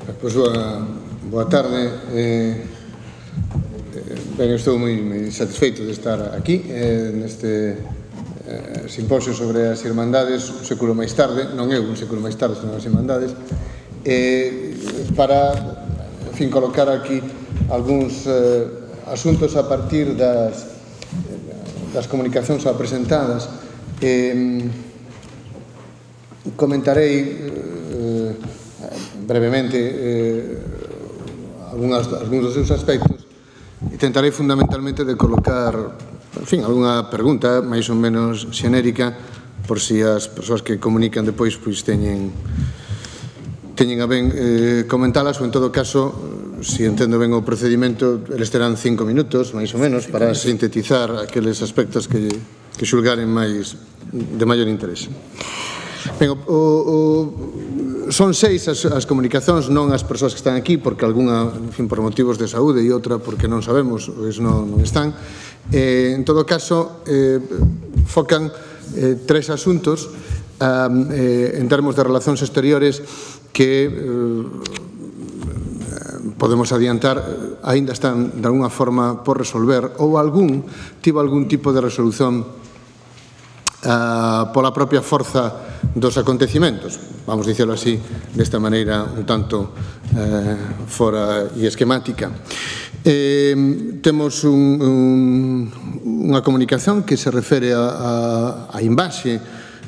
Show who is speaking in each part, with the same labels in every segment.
Speaker 1: Pois boa tarde. Ben, estou moi satisfeito de estar aquí neste simposio sobre as Irmandades un século máis tarde, non eu un século máis tarde, senón as Irmandades, para, en fin, colocar aquí algúns asuntos a partir das comunicacións apresentadas. Comentarei brevemente algúns dos seus aspectos e tentarei fundamentalmente de colocar, en fin, algunha pregunta máis ou menos xenérica por si as persoas que comunican depois pois teñen a ben comentalas, ou en todo caso, si entendo ben o procedimento, eles terán 5 minutos, máis ou menos, para sintetizar aqueles aspectos que xulgaren de maior interese. Ben, son 6 as comunicacións, non as persoas que están aquí, porque algunha, en fin, por motivos de saúde e outra porque non sabemos, pois non están. En todo caso, focan 3 asuntos en termos de relacións exteriores que podemos adiantar aínda están de alguna forma por resolver ou tivo algún tipo de resolución pola propia forza dos acontecimentos, vamos dicirlo así, desta maneira un tanto fora e esquemática. Temos unha comunicación que se refere a imaxe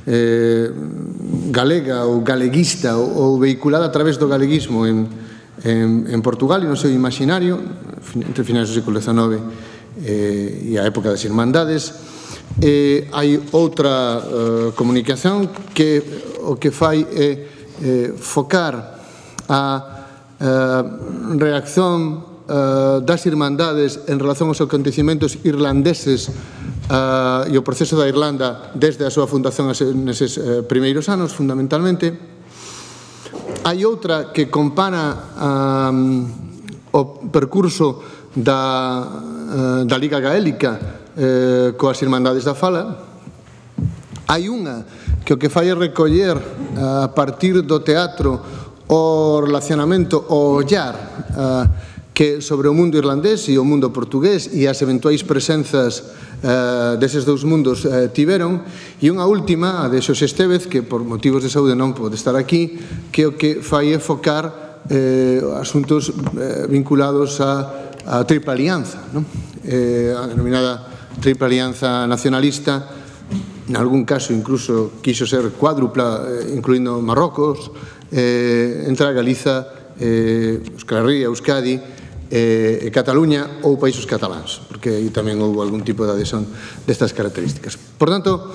Speaker 1: galega ou galeguista ou vehiculada a través do galeguismo en Portugal e no seu imaginario entre finais do século XIX e a época das Irmandades. Hai outra comunicación que o que fai é focar a reacción das Irmandades en relación aos acontecimentos irlandeses e o proceso da Irlanda desde a súa fundación neses primeiros anos, fundamentalmente. Hai outra que compara o percurso da Liga Gaélica coas Irmandades da Fala. Hai unha que o que fai é recoller a partir do teatro o relacionamento, o ollar que sobre o mundo irlandés e o mundo portugués e as eventuais presenzas deses dous mundos tiveron, e unha última, a de Xosé Estévez, que por motivos de saúde non pode estar aquí, que o que fai é focar asuntos vinculados á Tripla Alianza, a denominada Tripla Alianza nacionalista, en algún caso incluso quiso ser cuádrupla, incluindo Marrocos, entre Galiza, Euskal Herria, Euskadi, Cataluña ou países cataláns, porque aí tamén houve algún tipo de adhesión destas características. Por tanto,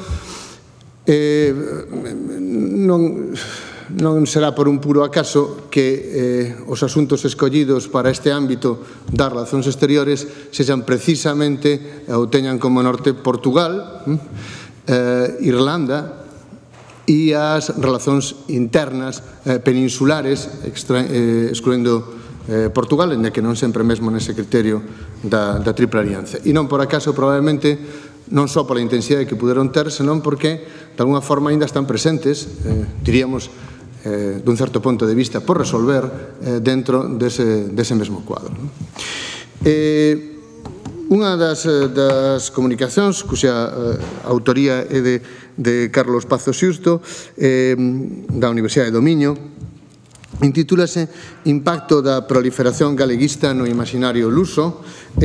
Speaker 1: non será por un puro acaso que os asuntos escollidos para este ámbito das relacións exteriores sexan precisamente ou teñan como norte Portugal, Irlanda e as relacións internas peninsulares, excluindo Portugal, en que non sempre mesmo nese criterio da Tripla Alianza. E non por acaso, probablemente, non só pola intensidade que puderon ter, senón porque, de alguna forma, ainda están presentes, diríamos, dun certo punto de vista, por resolver dentro dese mesmo cuadro. Unha das comunicacións, cuxa autoría é de Carlos Pazo Xusto, da Universidade do Miño, intitúlase Impacto da proliferación galeguista no imaginario luso.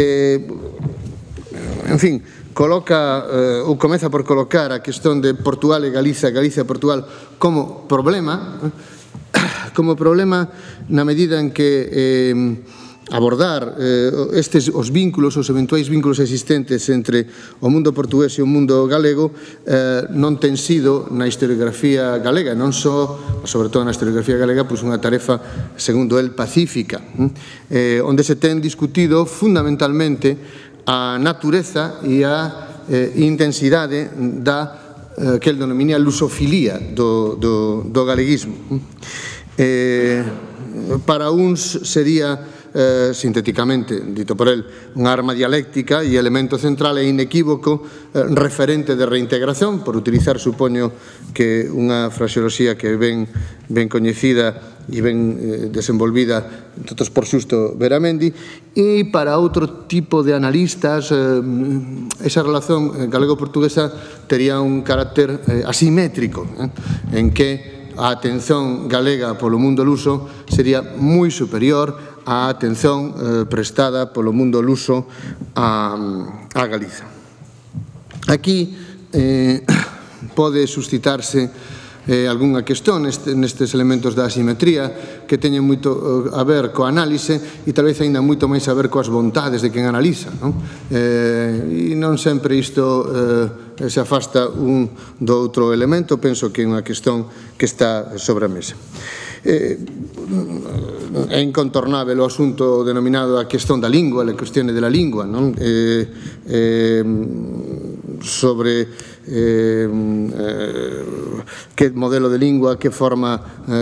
Speaker 1: En fin, coloca ou comeza por colocar a cuestión de Portugal e Galiza, Galicia e Portugal como problema na medida en que abordar os vínculos, os eventuais vínculos existentes entre o mundo portugués e o mundo galego non ten sido na historiografía galega, non só, sobre todo na historiografía galega, pois unha tarefa, segundo el, pacífica, onde se ten discutido fundamentalmente a natureza e a intensidade da que el denomina lusofilia do galeguismo. Para uns sería sintéticamente, dito por el, unha arma dialéctica e elemento central e inequívoco referente de reintegración, por utilizar, supoño, que unha fraseoloxía que ben coñecida e ben desenvolvida todos por Xusto Beramendi, e para outro tipo de analistas esa relación galego-portuguesa tería un carácter asimétrico, en que a atención galega polo mundo luso sería moi superior á atención prestada polo mundo luso a Galiza. Aquí pode suscitarse algunha cuestión nestes elementos da asimetría que teñen moito a ver coa análise e tal vez ainda moito máis a ver coas vontades de quen analiza, e non sempre isto se afasta un do outro elemento. Penso que é unha cuestión que está sobre a mesa. É incontornável o asunto denominado a cuestión da lingua, a cuestión de la lingua, sobre que modelo de lingua, de que forma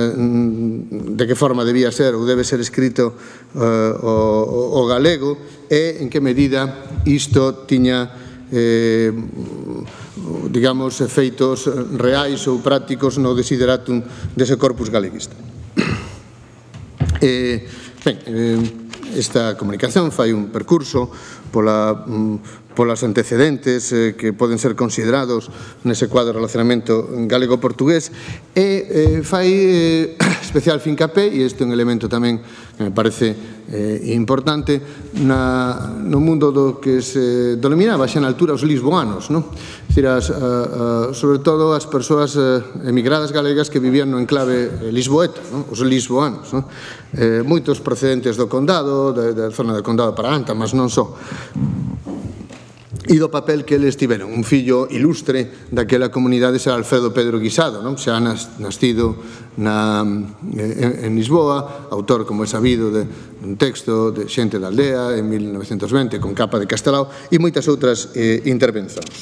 Speaker 1: debía ser ou debe ser escrito o galego, e en que medida isto tiña digamos, efeitos reais ou prácticos no desideratum dese corpus galeguista. Esta comunicación fai un percurso polas antecedentes que poden ser considerados nese cuadro de relacionamento galego-portugués e fai especial fincapé, e este é un elemento tamén que me parece importante, no mundo do que se denominaba xa na altura os lisboanos, sobre todo as persoas emigradas galegas que vivían no enclave lisboeta, os lisboanos, moitos procedentes do condado, da zona do condado para Anta, mas non só, e do papel que eles tiveron. Un fillo ilustre daquela comunidade será Alfredo Pedro Guisado, xa nacido en Lisboa, autor, como é sabido, dun texto de Xente da Aldea en 1920 con capa de Castelao e moitas outras intervencións.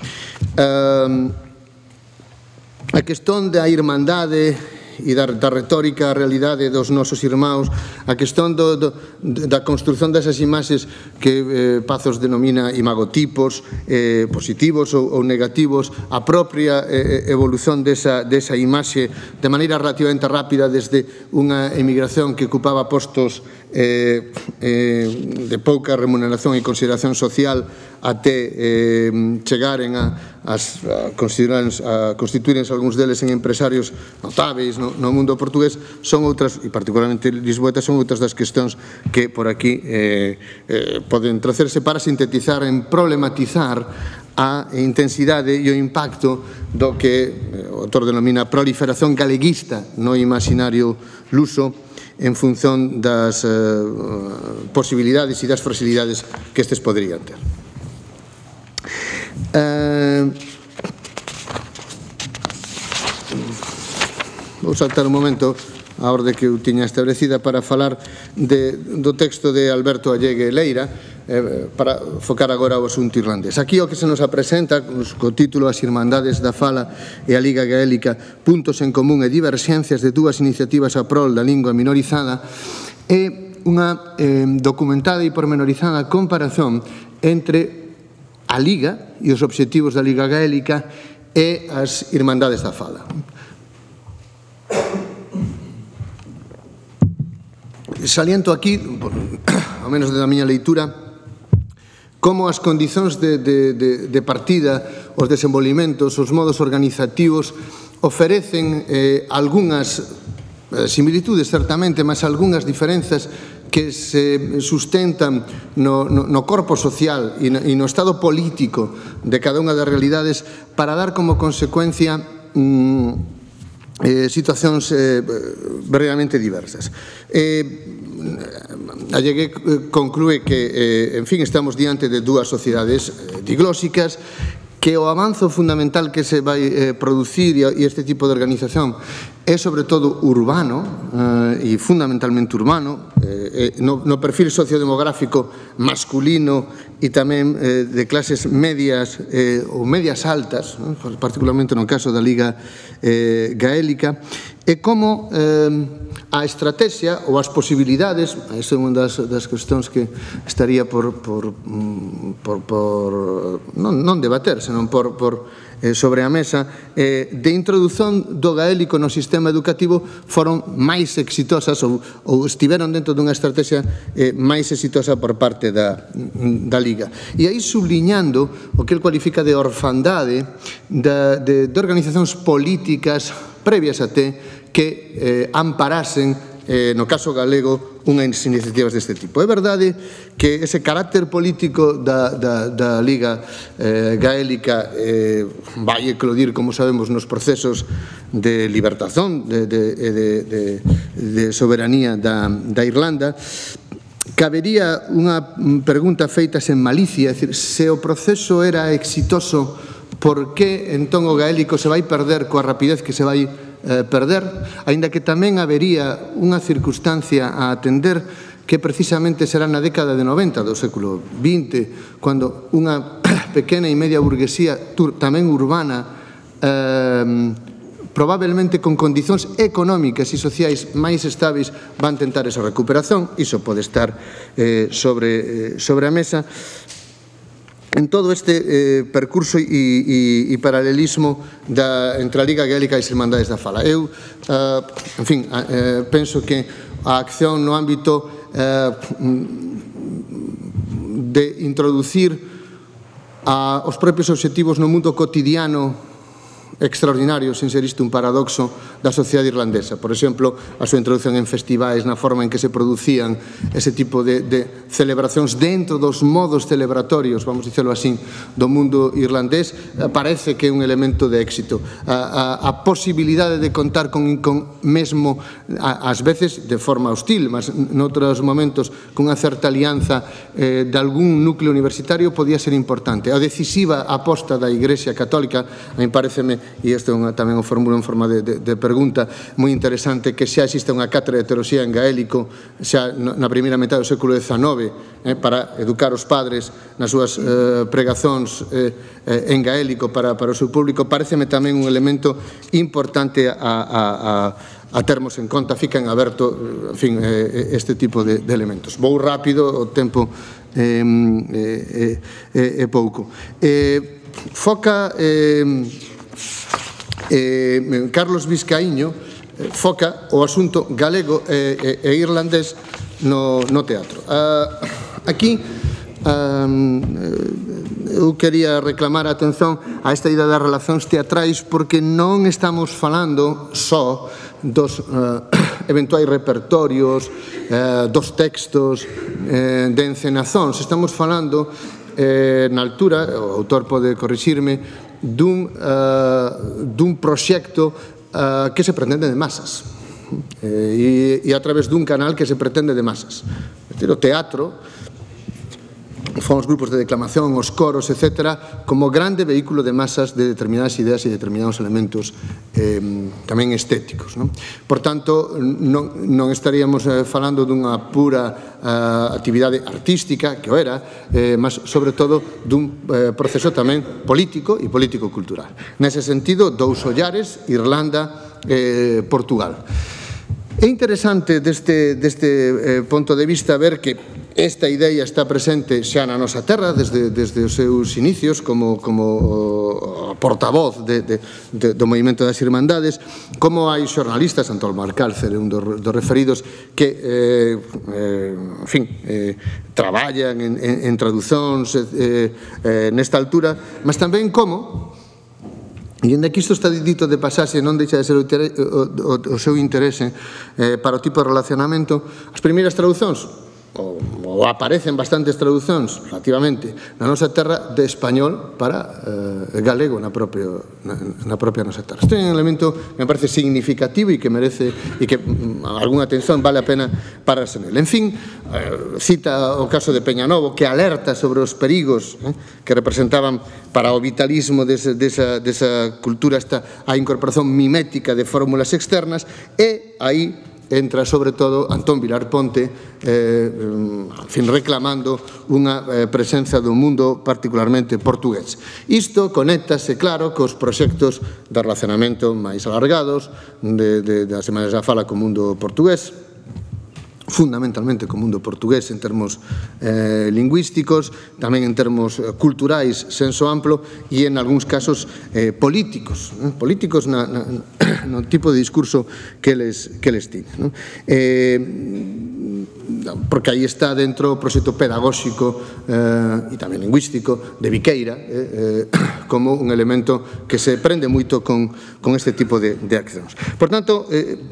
Speaker 1: A cuestión da irmandade e da retórica, a realidade dos nosos irmãos, a cuestión da construción desas imaxes que Pazos denomina imagotipos, positivos ou negativos, a propia evolución desa imaxe de maneira relativamente rápida desde unha emigración que ocupaba postos de pouca remuneración e consideración social até chegaren a constituírense algúns deles en empresarios notáveis no mundo portugués. Son outras, e particularmente lisboetas, son outras das cuestións que por aquí poden tracerse para sintetizar en problematizar a intensidade e o impacto do que o autor denomina proliferación galeguista no imaginario luso en función das posibilidades e das fragilidades que estes poderían ter. Vou saltar un momento a orde que eu tiña establecida para falar do texto de Alberto Allegue Leira, para focar agora o asunto irlandés. Aquí o que se nos apresenta co título As Irmandades da Fala e a Liga Gaélica, puntos en común e diverxencias de dúas iniciativas a prol da lingua minorizada, é unha documentada e pormenorizada comparación entre a Liga e os obxectivos da Liga Gaélica e as Irmandades da Fala. Saliento aquí, ao menos da miña leitura, como as condicións de partida, os desenvolvimentos, os modos organizativos oferecen algunhas similitudes, certamente, mas algunhas diferenzas que se sustentan no corpo social e no estado político de cada unha das realidades para dar como consecuencia situacións verdadeiramente diversas. Allegue conclúe que, en fin, estamos diante de dúas sociedades diglóxicas, que o avanzo fundamental que se vai producir e este tipo de organización é sobre todo urbano e fundamentalmente urbano, no perfil sociodemográfico masculino e tamén de clases medias ou medias altas, particularmente no caso da Liga Gaélica, e como a estrategia ou as posibilidades, esa é unha das cuestións que estaría por non debater, senón por sobre a mesa, de introdución do gaélico no sistema educativo foron máis exitosas ou estiveron dentro dunha estrategia máis exitosa por parte da Liga. E aí subliñando o que el cualifica de orfandade de organizacións políticas previas até que amparasen no caso galego, unhas iniciativas deste tipo. É verdade que ese carácter político da Liga Gaélica vai eclodir, como sabemos, nos procesos de libertación, de soberanía da Irlanda. Cabería unha pregunta feita sen malicia, é dicir, se o proceso era exitoso, por que entón o gaélico se vai perder coa rapidez que se vai perder, aínda que tamén habería unha circunstancia a atender que precisamente será na década de 90 do século XX, cando unha pequena e media burguesía tamén urbana, probablemente con condicións económicas e sociais máis estáveis, van tentar esa recuperación. Iso pode estar sobre a mesa. En todo este percurso e paralelismo entre a Liga Gaélica e as Irmandades da Fala. Eu, en fin, penso que a acción no ámbito de introducir os propios obxectivos no mundo cotidiano extraordinario, sin ser isto un paradoxo, da sociedade irlandesa. Por exemplo, a súa introducción en festivais, na forma en que se producían ese tipo de celebracións dentro dos modos celebratorios, vamos dicirlo así, do mundo irlandés, parece que é un elemento de éxito. A posibilidade de contar con mesmo, ás veces de forma hostil, mas noutros momentos con unha certa alianza de algún núcleo universitario podía ser importante. A decisiva aposta da Igrexa Católica, a mí pareceme, e isto tamén o formulo en forma de pregunta moi interesante, que xa existe unha cátedra de teoloxía en gaélico xa na primeira metade do século XIX para educar os padres nas súas pregazóns en gaélico para o seu público. Pareceme tamén un elemento importante a termos en conta. Fica en aberto, en fin, este tipo de elementos. Vou rápido, o tempo é pouco. Foca Carlos Vizcaíño foca o asunto galego e irlandés no teatro. Aquí eu quería reclamar a atención a esta idea das relacións teatrais, porque non estamos falando só dos eventuais repertorios, dos textos de encenazóns. Estamos falando na altura, o autor pode corrixirme, dun proxecto que se pretende de masas e a través dun canal que se pretende de masas. O teatro, os grupos de declamación, os coros, etc., como grande vehículo de masas de determinadas ideas e determinados elementos tamén estéticos. Por tanto, non estaríamos falando dunha pura actividade artística, que o era, mas sobre todo dun proceso tamén político e político-cultural. Nese sentido, dous ollares, Irlanda e Portugal. É interesante deste punto de vista ver que esta idea está presente xa na nosa terra desde os seus inicios como portavoz do movimento das Irmandades, como hai xornalistas, Antón Marcálcer é un dos referidos, que en fin, traballan en traducións nesta altura, mas tamén como, e onde aquí isto está dito de pasaxe, non deixa de ser o seu interese para o tipo de relacionamento, as primeiras traducións, ou aparecen bastantes traducións relativamente na nosa terra de español para galego na propia nosa terra. Isto é un elemento que me parece significativo e que merece e que algunha atención vale a pena pararse nele. En fin, cita o caso de Peñanovo, que alerta sobre os perigos que representaban para o vitalismo desa cultura a incorporación mimética de fórmulas externas, e aí entra sobre todo Antón Vilar Ponte reclamando unha presenza do mundo particularmente portugués. Isto conéctase, claro, cos proxectos de relacionamento máis alargados das Irmandades da Fala co mundo portugués, fundamentalmente co mundo portugués en termos lingüísticos, tamén en termos culturais, senso amplo, e en algúns casos políticos no tipo de discurso que eles tiñen. Porque aí está dentro o proxecto pedagóxico e tamén lingüístico de Viqueira como un elemento que se prende moito con este tipo de accións. Por tanto,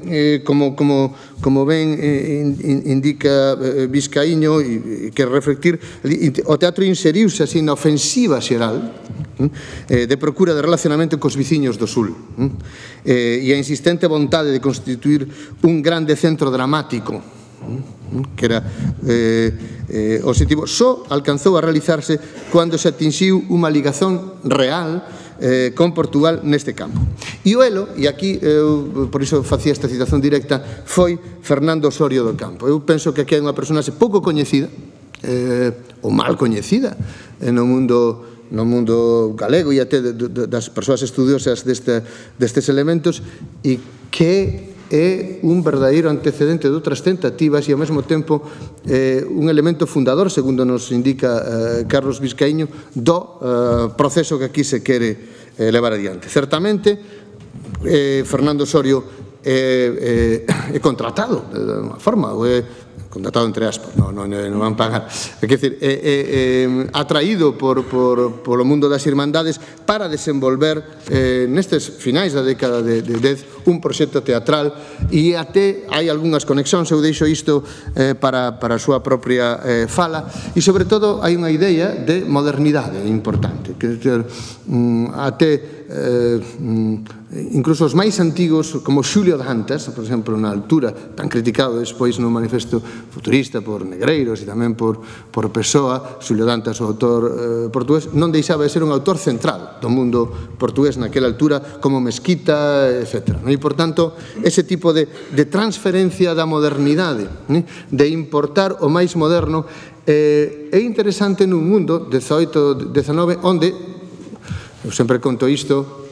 Speaker 1: como ben indica Vizcaíño, e quero reflectir, o teatro inseriuse así na ofensiva xeral de procura de relacionamento cos viciños do Sul e a insistente vontade de constituir un grande centro dramático que era objetivo, só alcanzou a realizarse cando se atinxiu unha ligazón real con Portugal neste campo. E o elo, e aquí por iso facía esta citación directa, foi Fernando Osorio do Campo. Eu penso que aquí hai unha personaxe pouco coñecida ou mal coñecida no mundo galego e até das persoas estudiosas destes elementos, e que é un verdadeiro antecedente de outras tentativas e ao mesmo tempo un elemento fundador, segundo nos indica Carlos Vizcaíño, do proceso que aquí se quere levar adiante. Certamente, Fernando Osorio é contratado de unha forma, ou é contratado entre aspas, non van pagar, é dicir, atraído polo mundo das irmandades para desenvolver nestes finais da década de 10 un proxecto teatral, e até hai algunhas conexións, eu deixo isto para a súa propia fala, e sobre todo hai unha idea de modernidade importante, que até incluso os máis antigos, como Xulio Dantas, por exemplo, na altura, tan criticado despois no manifesto futurista por Negreiros e tamén por Pessoa, Xulio Dantas, o autor portugués, non deixaba de ser un autor central do mundo portugués naquela altura, como Mesquita, etc. E, por tanto, ese tipo de transferencia da modernidade, de importar o máis moderno, é interesante nun mundo 18-19, onde, eu sempre conto isto,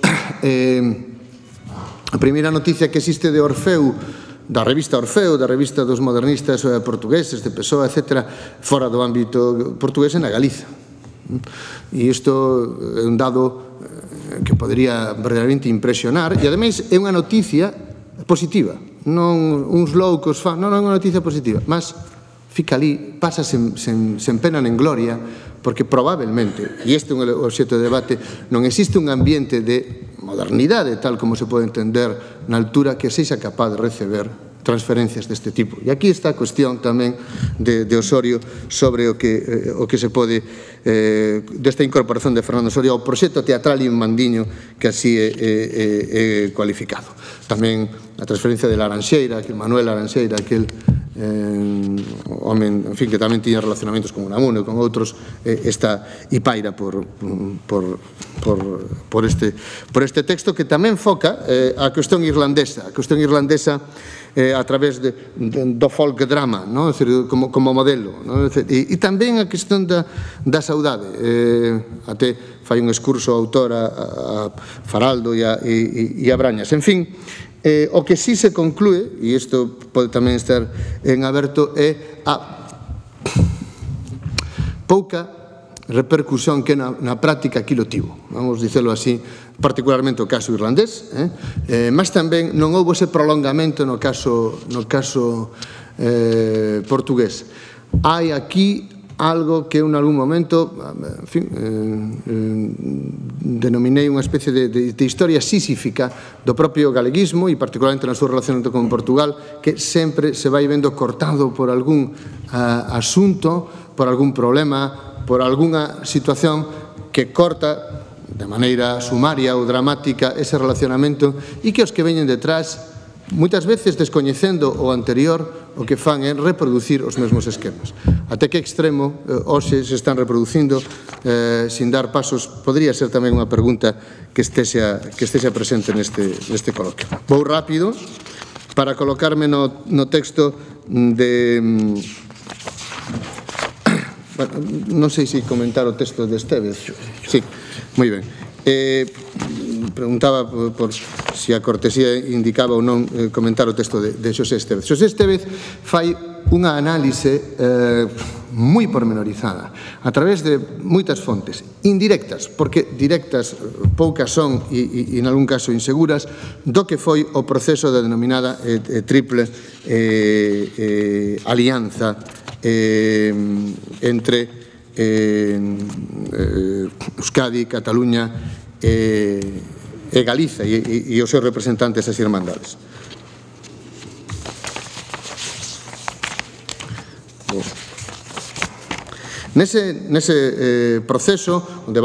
Speaker 1: a primeira noticia que existe de Orfeu, da revista Orfeu, da revista dos modernistas portugueses, de Pessoa, etc., fora do ámbito portugués, na Galiza. E isto é un dado que podería verdadeiramente impresionar, e ademais é unha noticia positiva, non uns loucos fan, non é unha noticia positiva, mas fica ali, pasa sen pena nen gloria, porque probablemente, e este é un obxecto de debate, non existe un ambiente de modernidade, tal como se pode entender na altura, que sexa capaz de receber transferencias deste tipo. E aquí está a cuestión tamén de Osorio sobre o que se pode, desta incorporación de Fernando Osorio ao proxecto teatral inmandiño que así é cualificado. Tamén a transferencia de Laranxeira, que Manuel Laranxeira, aquel home, en fin, que tamén tiña relacionamentos con Unamuno e con outros, está e paira por este texto, que tamén foca a cuestión irlandesa a través do folk drama, como modelo, e tamén a cuestión da saudade. Até fai un excurso a autora a Faraldo e a Brañas. En fin, o que sí se conclúe, e isto pode tamén estar en aberto, é a pouca repercusión que na práctica aquilo tivo, vamos dicelo así, particularmente o caso irlandés, mas tamén non houve ese prolongamento no caso portugués. Hai aquí algo que eu en algún momento, en fin, denominei unha especie de historia sísífica do propio galeguismo, e particularmente na súa relacionamento con Portugal, que sempre se vai vendo cortado por algún asunto, por algún problema, por algunha situación que corta de maneira sumaria ou dramática ese relacionamento, e que os que veñen detrás, moitas veces descoñecendo o anterior, o que fan é reproducir os mesmos esquemas. Até que extremo hoxe se están reproducindo sin dar pasos? Podría ser tamén unha pregunta que estexa presente neste coloquio. Vou rápido para colocarme no texto de... Bueno, non sei se comentar o texto de Estévez. Sí, moi ben. Preguntaba por si a cortesía indicaba ou non comentar o texto de Xosé Estévez. Xosé Estévez fai unha análise moi pormenorizada, a través de moitas fontes, indirectas, porque directas poucas son e en algún caso inseguras, do que foi o proceso da denominada triple alianza entre Euskadi, Cataluña e Galiza e os seus representantes as irmandades. Nese proceso, onde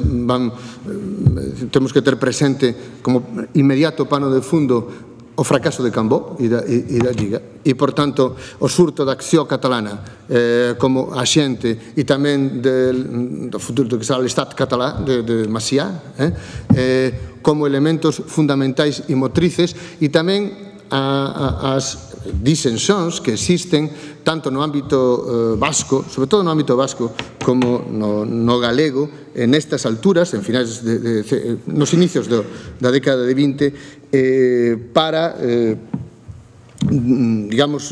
Speaker 1: temos que ter presente como inmediato pano de fundo o fracaso de Cambó e da Liga, e, por tanto, o surto da acción catalana como axente e tamén do futuro do que será o Estat catalá de Macià, como elementos fundamentais e motrices, e tamén as disensións que existen tanto no ámbito vasco, sobre todo no ámbito vasco, como no galego, nestas alturas, nos inicios da década de 20, para, digamos,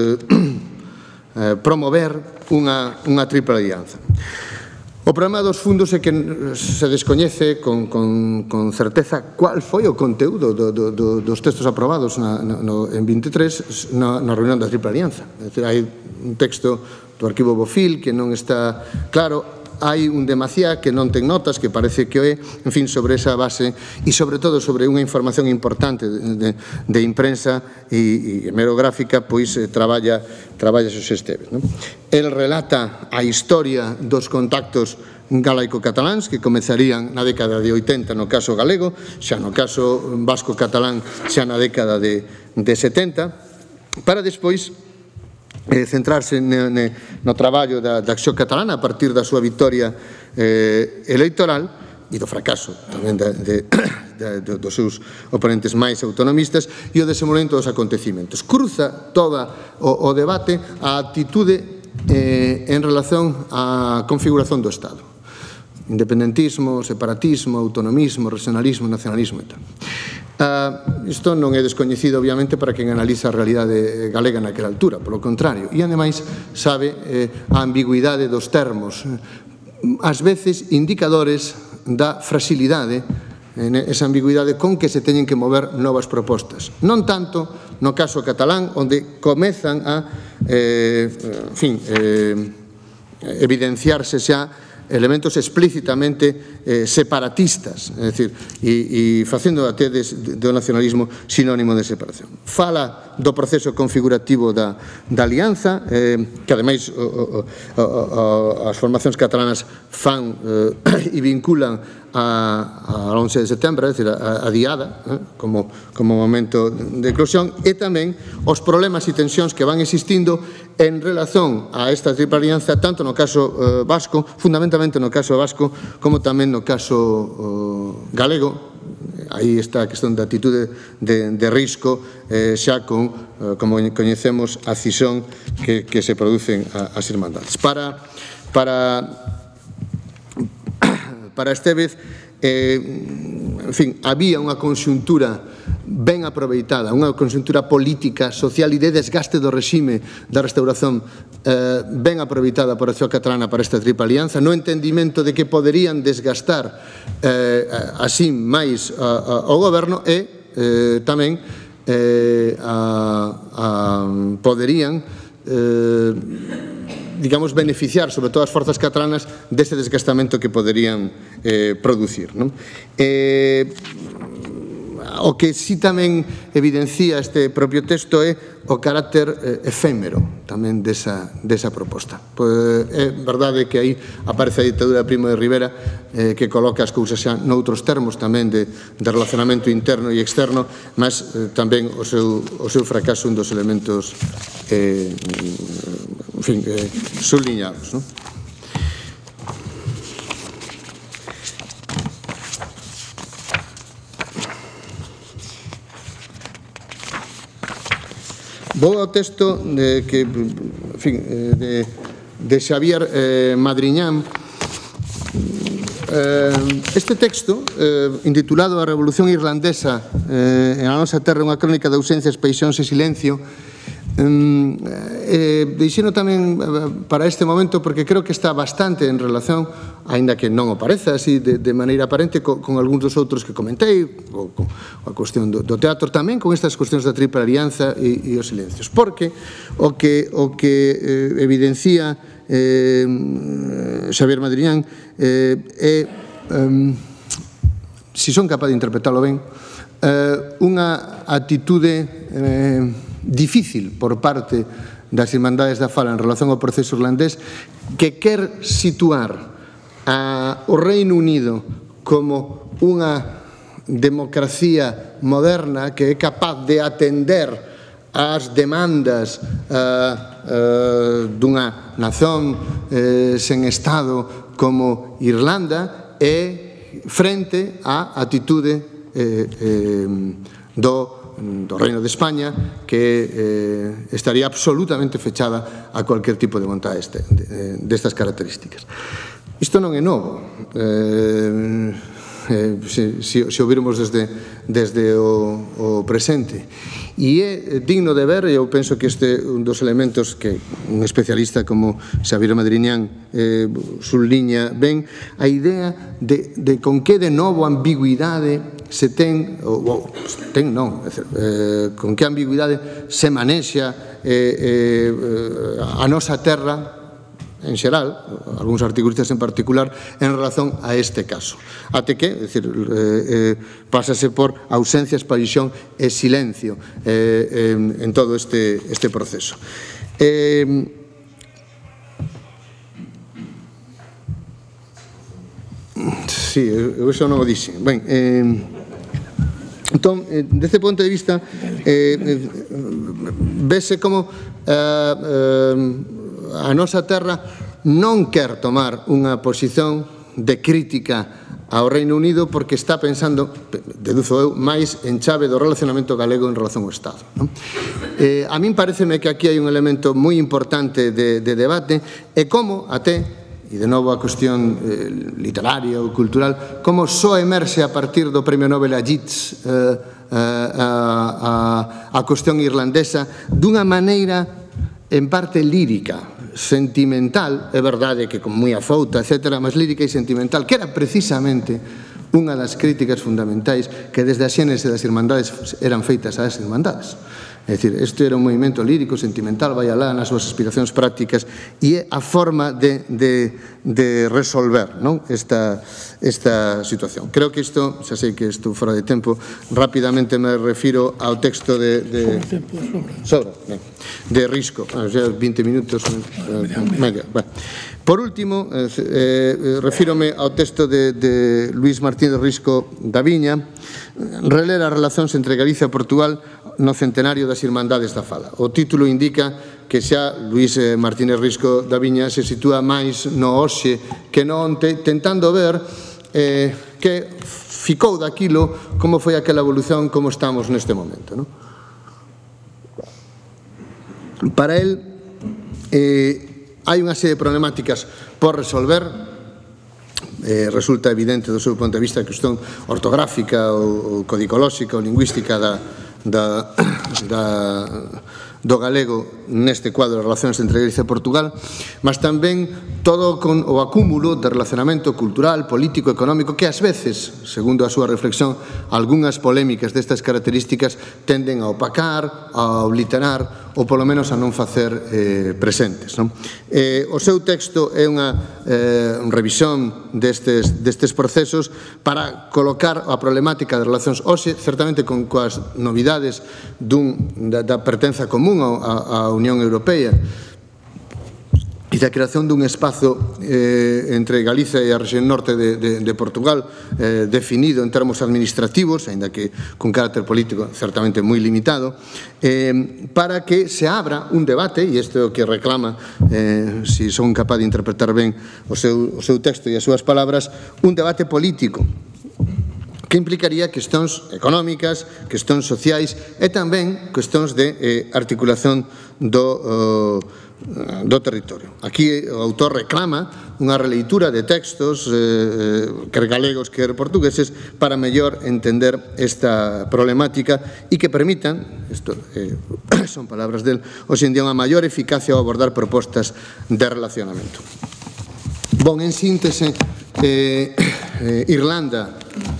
Speaker 1: promover unha triple alianza. O problema dos fundos é que se descoñece con certeza cual foi o conteúdo dos textos aprobados en 23 na reunión da Triple Alianza. Hai un texto do arquivo Bofil que non está claro, hai un de Macià que non ten notas, que parece que o é, en fin, sobre esa base e sobre todo sobre unha información importante de imprensa e hemerográfica, pois traballa xos Esteves. El relata a historia dos contactos galaico-cataláns que comezarían na década de 80 no caso galego, xa no caso vasco-catalán xa na década de 70, para despois centrarse no traballo da acción catalana a partir da súa victoria electoral e do fracaso tamén dos seus oponentes máis autonomistas e o desenvolvemento dos acontecimentos. Cruza todo o debate a actitude en relación á configuración do Estado. Independentismo, separatismo, autonomismo, regionalismo, nacionalismo e tal. Isto non é descoñecido, obviamente, para quen analiza a realidade galega naquela altura, polo contrario. E, ademais, sabe a ambigüidade dos termos, ás veces indicadores da fragilidade, esa ambigüidade con que se teñen que mover novas propostas. Non tanto no caso catalán, onde comezan a evidenciarse xa elementos explícitamente separatistas, é dicir, e facendo até do nacionalismo sinónimo de separación. Fala do proceso configurativo da alianza, que ademais as formacións catalanas fan e vinculan ao 11 de setembro, é dicir, a diada, como momento de eclosión, e tamén os problemas e tensións que van existindo en relación a esta triple alianza, tanto no caso vasco, fundamentalmente no caso vasco, como tamén no caso galego. Aí está a cuestión da actitude de risco, xa con, como coñecemos, a cisón que se producen as irmandades. Para Estévez, en fin, había unha conxuntura ben aproveitada, unha conxuntura política, social e de desgaste do regime da restauración ben aproveitada por a acción catalana para esta triple alianza, no entendimento de que poderían desgastar así máis o goberno e tamén poderían digamos, beneficiar, sobre todo as forzas catalanas, deste desgastamento que poderían producir. O que sí tamén evidencia este propio texto é o carácter efémero tamén desa proposta. É verdade que aí aparece a ditadura de Primo de Rivera que coloca as cousas xa noutros termos tamén de relacionamento interno e externo, mas tamén o seu fracaso un dos elementos subliñados. Vou ao texto de Xavier Madriñán. Este texto, intitulado A Revolución Irlandesa en a nosa terra, unha crónica de ausencias, paixóns e silencio, Deixeno tamén para este momento porque creo que está bastante en relación, aínda que non o pareza así de maneira aparente, con algúns dos outros que comentei, a cuestión do teatro, tamén con estas cuestións da Triple Alianza e os silencios, porque o que evidencia Xavier Madriñán é, se son capaz de interpretarlo ben, unha actitude difícil por parte das Irmandades da Fala en relación ao proceso irlandés, que quer situar o Reino Unido como unha democracia moderna que é capaz de atender ás demandas dunha nación sen Estado como Irlanda, e frente á actitude do Reino de España, que estaría absolutamente fechada a cualquier tipo de vontade destas características. Isto non é novo. Se o virmos desde o presente, e é digno de ver, e eu penso que este é un dos elementos que un especialista como Xavier Madriñán subliña ben, a idea de con que de novo ambigüidade se ten, con que ambigüidade se manexa a nosa terra en xeral, algúns articulistas en particular, en relación a este caso. Até que, é dicir, pásase por ausencia, expansión e silencio en todo este proceso. Sí, eu iso non o dixen. Ben, entón, deste punto de vista, vese como a nosa terra non quer tomar unha posición de crítica ao Reino Unido porque está pensando, deduzo eu, máis en chave do relacionamento galego en relación ao Estado. A min pareceme que aquí hai un elemento moi importante de debate, e como até, e de novo a cuestión literaria ou cultural, como só emerxe a partir do Premio Nobel a Yeats a cuestión irlandesa dunha maneira en parte lírica, sentimental, é verdade que con moi afouta, etc., mas lírica e sentimental, que era precisamente unha das críticas fundamentais que desde a xénese das Irmandades eran feitas ás Irmandades. É dicir, este era un movimento lírico, sentimental, vai alá nas súas aspiracións prácticas, e é a forma de resolver esta situación. Creo que isto, xa sei que estou fora de tempo, rapidamente me refiro ao texto de Risco. Xa 20 minutos. Por último, refírome ao texto de Luís Martínez Risco da Viña, reler as relacións entre Galicia e Portugal no centenario das Irmandades da Fala. O título indica que xa Luís Martínez Risco da Viña se sitúa máis no hoxe que no onte, tentando ver que ficou daquilo, como foi aquela evolución, como estamos neste momento. Para el, hai unha serie de problemáticas por resolver. Resulta evidente do seu punto de vista a cuestión ortográfica ou codicolóxica ou lingüística do galego neste cuadro de relacións entre Galicia e Portugal, mas tamén todo con o acúmulo de relacionamento cultural, político, económico, que ás veces, segundo a súa reflexión, algunhas polémicas destas características tenden a opacar, a obliterar ou polo menos a non facer presentes. O seu texto é unha revisión destes procesos para colocar a problemática de relacións hoxe, certamente con coas novidades da pertenza común á Unión Europea e da creación dun espazo entre Galicia e a rexión norte de Portugal definido en termos administrativos, aínda que con carácter político certamente moi limitado, para que se abra un debate, e isto é o que reclama, se son capaz de interpretar ben o seu texto e as súas palabras, un debate político que implicaría cuestións económicas, cuestións sociais e tamén cuestións de articulación do territorio. Aquí o autor reclama unha releitura de textos, quer galegos, quer portugueses, para mellor entender esta problemática e que permitan, isto son palabras del, hoxe en día unha maior eficacia ao abordar propostas de relacionamento. Bon, en síntese, Irlanda,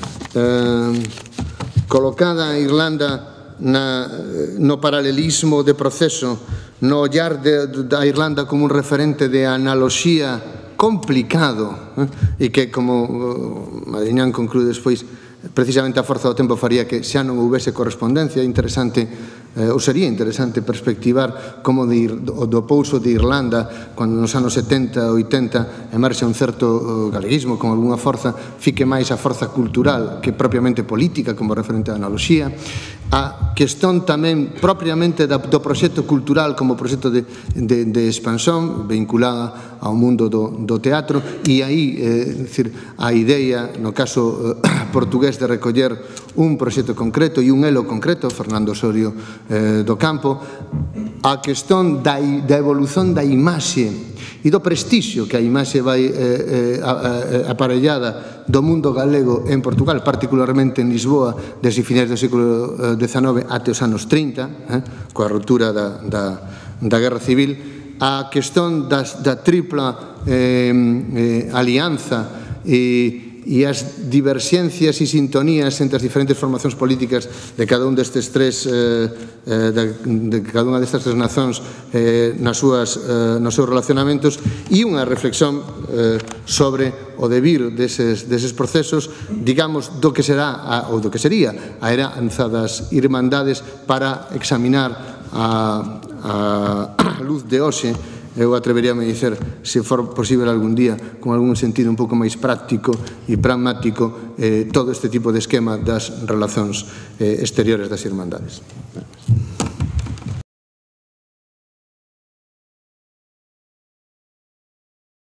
Speaker 1: colocada Irlanda no paralelismo de proceso, no ollar da Irlanda como un referente de analoxía complicado e que, como Madriñán conclúe despois, precisamente a forza do tempo faría que xa non houvese correspondencia. Interesante, ou sería interesante perspectivar como do pouso de Irlanda, cando nos anos 70, 80 emerxe un certo galeguismo con algunha forza, fique máis a forza cultural que propiamente política como referente a analoxía. A questón tamén propiamente do proxecto cultural como proxecto de expansón vinculada ao mundo do teatro, e aí a idea, no caso portugués, de recoller un proxecto concreto e un elo concreto, Fernando Osorio do Campo, a questón da evolución da imaxe e do prestixio que a imaxe vai aparellada do mundo galego en Portugal, particularmente en Lisboa, desde finais do século XIX até os anos 30, coa ruptura da Guerra Civil, a questón da tripla alianza e as diverxencias e sintonías entre as diferentes formacións políticas de cada un destes tres de cada unha destas tres nazóns nos seus relacionamentos, e unha reflexión sobre o devir deses procesos, digamos, do que será ou do que sería a heranza das irmandades, para examinar a luz de hoxe. Eu atreveríame a dicer, se for posible algún día, con algún sentido un pouco máis práctico e pragmático, todo este tipo de esquema das relacións exteriores das irmandades.